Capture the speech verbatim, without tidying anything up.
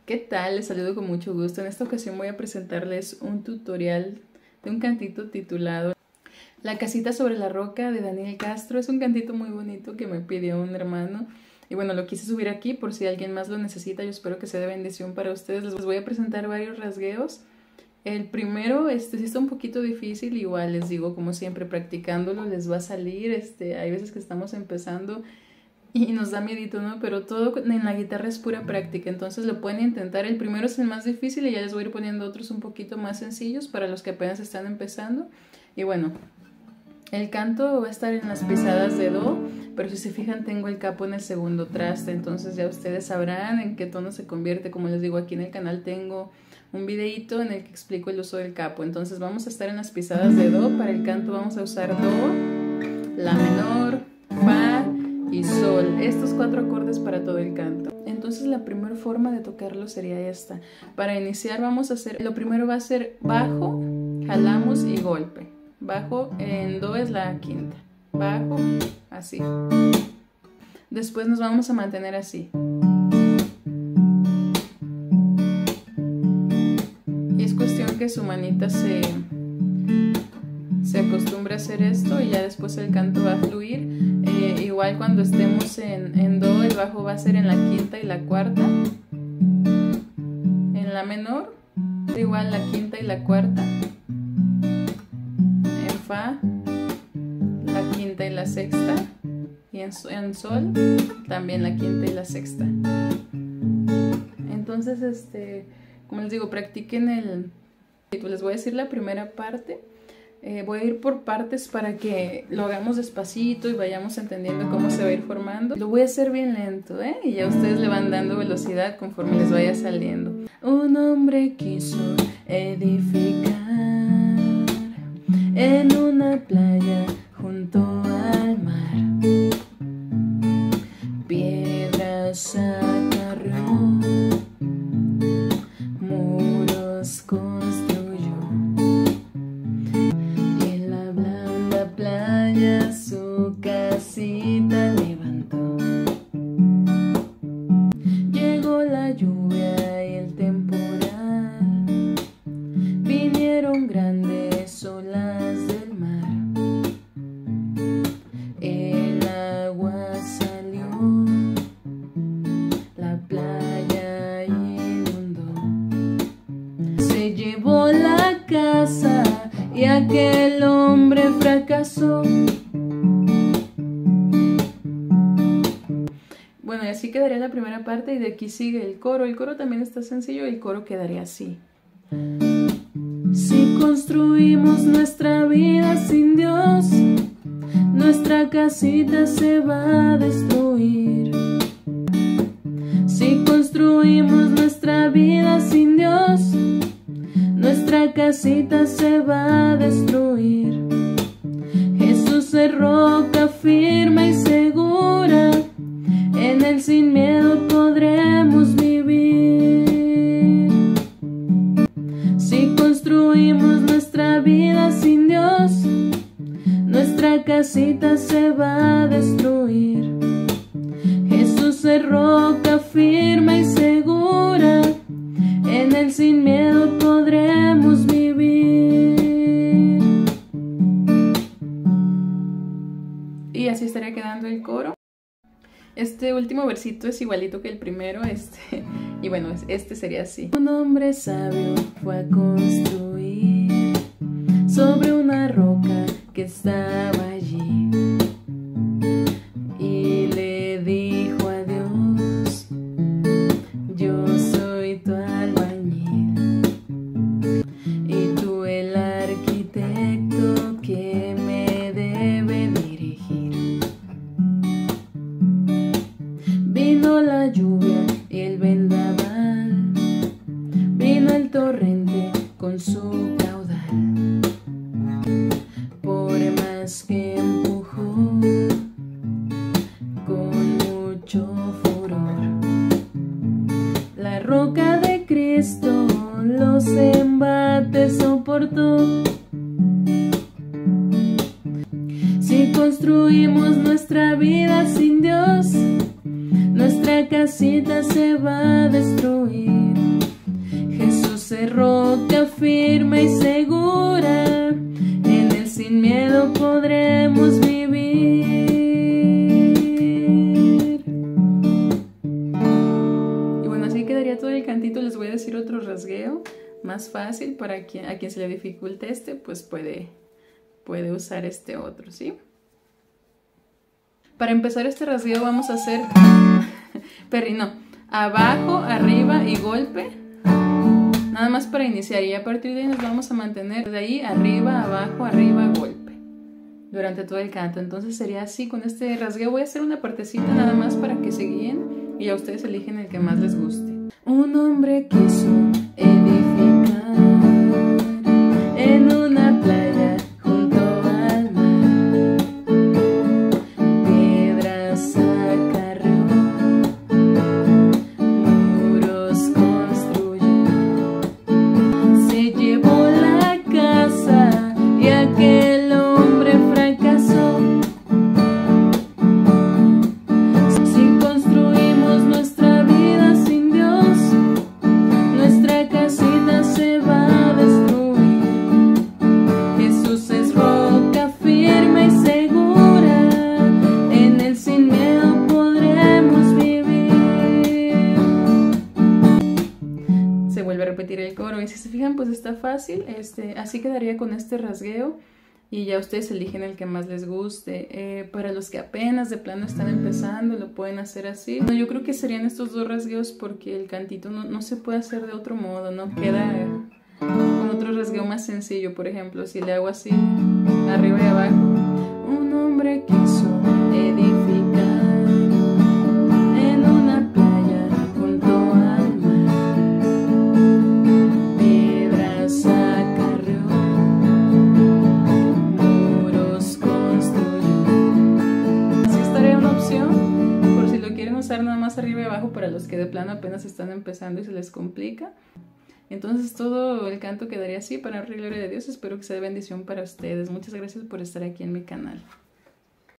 ¿Qué tal? Les saludo con mucho gusto. En esta ocasión voy a presentarles un tutorial de un cantito titulado La casita sobre la roca de Daniel Castro. Es un cantito muy bonito que me pidió un hermano y bueno, lo quise subir aquí por si alguien más lo necesita. Yo espero que sea de bendición para ustedes. Les voy a presentar varios rasgueos. El primero, este sí está un poquito difícil, igual les digo, como siempre, practicándolo les va a salir. Este, hay veces que estamos empezando y nos da miedito, ¿no? Pero todo en la guitarra es pura práctica, entonces lo pueden intentar. El primero es el más difícil y ya les voy a ir poniendo otros un poquito más sencillos para los que apenas están empezando. Y bueno, el canto va a estar en las pisadas de do, pero si se fijan tengo el capo en el segundo traste, entonces ya ustedes sabrán en qué tono se convierte. Como les digo, aquí en el canal tengo un videito en el que explico el uso del capo. Entonces vamos a estar en las pisadas de do. Para el canto vamos a usar do, la menor, fa y sol, estos cuatro acordes para todo el canto. Entonces la primera forma de tocarlo sería esta. Para iniciar vamos a hacer, lo primero va a ser bajo, jalamos y golpe. Bajo en do es la quinta, bajo, así. Después nos vamos a mantener así. Y es cuestión que su manita se, se acostumbre a hacer esto y ya después el canto va a fluir. Eh, igual cuando estemos en, en do, el bajo va a ser en la quinta y la cuarta. En la menor, igual la quinta y la cuarta. En fa, la quinta y la sexta. Y en, en sol, también la quinta y la sexta. Entonces, este, como les digo, practiquen el... Les voy a decir la primera parte. Eh, voy a ir por partes para que lo hagamos despacito y vayamos entendiendo cómo se va a ir formando. Lo voy a hacer bien lento, ¿eh? Y ya ustedes le van dando velocidad conforme les vaya saliendo. Un hombre quiso edificar en una playa junto al mar. Piedras acarreó, muros construyó. Su casita levantó. Llegó la lluvia y el temporal, vinieron grandes olas del mar. El agua salió, la playa inundó. Se llevó la casa y aquel hombre fracasó. Bueno, y así quedaría la primera parte y de aquí sigue el coro. El coro también está sencillo y el coro quedaría así. Si construimos nuestra vida sin Dios, nuestra casita se va a destruir. Si construimos nuestra vida sin Dios, nuestra casita se va a destruir. Jesús es roca firme y segura, en Él sin miedo podremos vivir. Si construimos nuestra vida sin Dios, nuestra casita se va a destruir. Jesús es roca firme y segura, en Él sin miedo podremos vivir. Y así estaría quedando el coro. Este último versito es igualito que el primero, este, y bueno, este sería así. Un hombre sabio fue a construir sobre una roca que estaba allí, y le dijo a Dios: yo soy tu albañil, y tú el arquitecto que me debe dirigir. Vino la lluvia y el vendaval, vino el torrente con su caudal. Por más que empujó con mucho furor, la roca de Cristo los embates soportó. Si construimos nuestra vida sin Dios, nuestra casita se va a destruir. es roca firme y segura, en él sin miedo podremos vivir. Y bueno, así quedaría todo el cantito. Les voy a decir otro rasgueo más fácil para quien, a quien se le dificulte este, pues puede, puede usar este otro, ¿sí? Para empezar este rasgueo vamos a hacer perrino, abajo, arriba y golpe, nada más para iniciar, y a partir de ahí nos vamos a mantener de ahí arriba, abajo, arriba, golpe durante todo el canto. Entonces sería así con este rasgueo. Voy a hacer una partecita nada más para que se guíen y ya ustedes eligen el que más les guste. Un hombre quiso edificar en una playa junto al mar, piedras acarreó, muros construyó, se llevó la casa y aquel hombre fracasó. Si construimos nuestra vida sin Dios, nuestra casita se va a destruir. Jesús es roca firme y segura, en él sin miedo podremos vivir. Se vuelve a repetir el coro y si se fijan pues está fácil. Este, así quedaría con este rasgueo y ya ustedes eligen el que más les guste. Eh, para los que apenas de plano están empezando lo pueden hacer así. No, yo creo que serían estos dos rasgueos porque el cantito no, no se puede hacer de otro modo, no queda eh, con otro rasgueo más sencillo. Por ejemplo, si le hago así arriba y abajo, un hombre quiso edificar en una playa junto al mar, piedras acarreó, muros construyó. Así estaría una opción por si lo quieren usar nada más arriba y abajo para los que de plano apenas están empezando y se les complica. Entonces todo el canto quedaría así. Para la gloria de Dios, espero que sea de bendición para ustedes. Muchas gracias por estar aquí en mi canal.